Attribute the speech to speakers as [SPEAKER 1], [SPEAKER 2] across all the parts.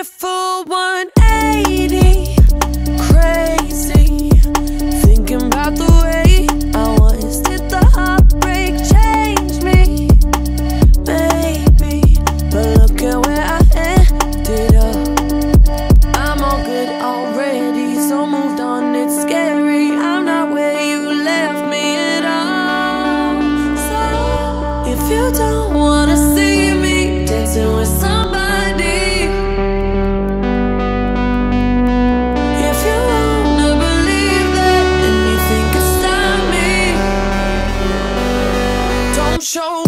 [SPEAKER 1] a full 180, crazy, thinking about the way I was. Did the heartbreak change me? Maybe, but look at where I ended up. I'm all good already, so moved on, it's scary. I'm not where you left me at all. So, if you don't wanna see me dancing with somebody, show.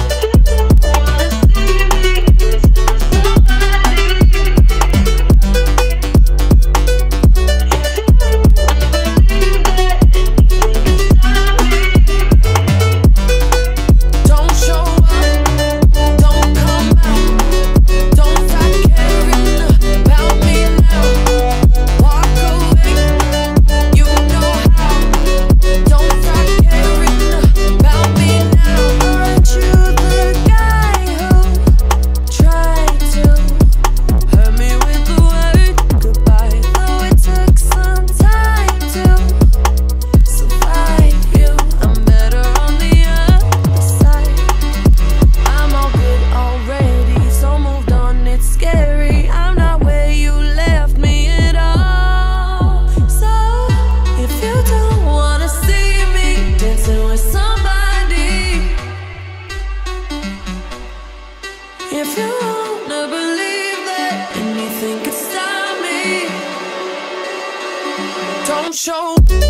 [SPEAKER 1] If you wanna believe that anything could stop me, don't show.